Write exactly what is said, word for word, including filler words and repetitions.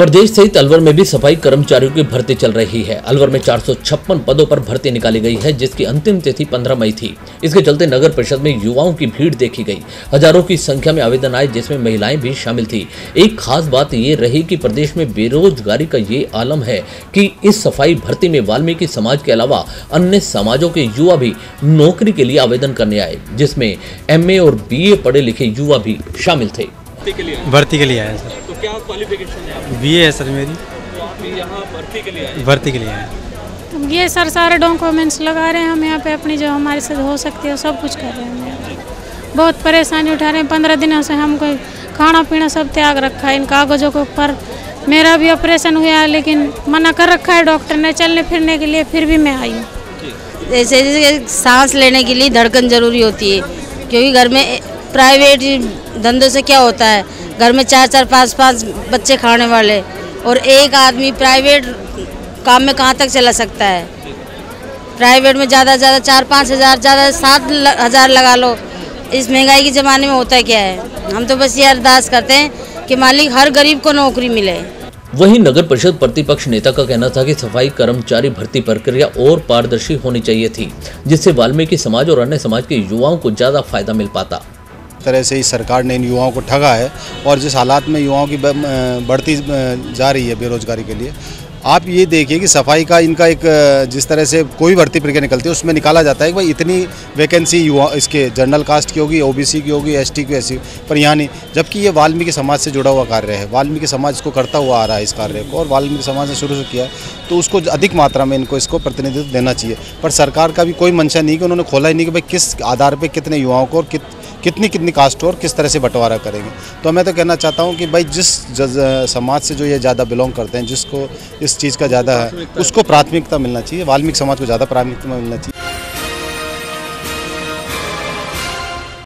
प्रदेश सहित अलवर में भी सफाई कर्मचारियों की भर्ती चल रही है। अलवर में चार सौ छप्पन पदों पर भर्ती निकाली गई है, जिसकी अंतिम तिथि पंद्रह मई थी। इसके चलते नगर परिषद में युवाओं की भीड़ देखी गई। हजारों की संख्या में आवेदन आए, जिसमें महिलाएं भी शामिल थी। एक खास बात ये रही कि प्रदेश में बेरोजगारी का ये आलम है कि इस सफाई भर्ती में वाल्मीकि समाज के अलावा अन्य समाजों के युवा भी नौकरी के लिए आवेदन करने आए, जिसमें एम ए और बी ए पढ़े लिखे युवा भी शामिल थे। भर्ती के लिए आए सर। तो क्या क्वालिफिकेशन है आपकी? बी ए है सर मेरी। तो आप यहाँ भर्ती के लिए आए? भर्ती के लिए आए। ये सर सारे डॉक्यूमेंट्स लगा रहे हैं हम यहाँ पे, अपनी जो हमारे से हो सकती है सब कुछ कर रहे हैं। बहुत परेशानी उठा रहे हैं। पंद्रह दिनों से हम कोई खाना पीना सब त्याग रखा है इन कागजों के ऊपर। मेरा भी ऑपरेशन हुआ है, लेकिन मना कर रखा है डॉक्टर ने चलने फिरने के लिए, फिर भी मैं आई हूँ। जैसे जैसे सांस लेने के लिए धड़कन जरूरी होती है, क्योंकि घर में प्राइवेट धंधों से क्या होता है, घर में चार चार पाँच पाँच बच्चे खाने वाले, और एक आदमी प्राइवेट काम में कहाँ तक चला सकता है। प्राइवेट में ज़्यादा से ज़्यादा चार पाँच हज़ार ज़्यादा सात हज़ार लगा लो। इस महंगाई के ज़माने में होता क्या है। हम तो बस ये अरदास करते हैं कि मालिक हर गरीब को नौकरी मिले। वहीं नगर परिषद प्रतिपक्ष नेता का कहना था कि सफाई कर्मचारी भर्ती प्रक्रिया और पारदर्शी होनी चाहिए थी, जिससे वाल्मीकि समाज और अन्य समाज के युवाओं को ज्यादा फायदा मिल पाता। तरह से इस सरकार ने इन युवाओं को ठगा है, और जिस हालात में युवाओं की बढ़ती जा रही है बेरोजगारी के लिए, आप ये देखिए कि सफाई का इनका एक जिस तरह से कोई भर्ती प्रक्रिया निकलती है उसमें निकाला जाता है कि भाई इतनी वैकेंसी युवा इसके जनरल कास्ट की होगी, ओबीसी की होगी, एसटी की, एससी, पर यहाँ नहीं। जबकि ये वाल्मीकि समाज से जुड़ा हुआ कार्य है, वाल्मीकि समाज इसको करता हुआ आ रहा है इस कार्य को, और वाल्मीकि समाज ने शुरू से किया है, तो उसको अधिक मात्रा में इनको इसको प्रतिनिधित्व देना चाहिए। पर सरकार का भी कोई मंशा नहीं कि उन्होंने खोला ही नहीं कि भाई किस आधार पर कितने युवाओं को और कित कितनी कितनी कास्ट और किस तरह से बंटवारा करेंगे। तो मैं तो कहना चाहता हूं कि भाई जिस समाज से जो ये ज़्यादा बिलोंग करते हैं, जिसको इस चीज़ का ज़्यादा है, उसको प्राथमिकता मिलना चाहिए। वाल्मीकि समाज को ज़्यादा प्राथमिकता मिलना चाहिए।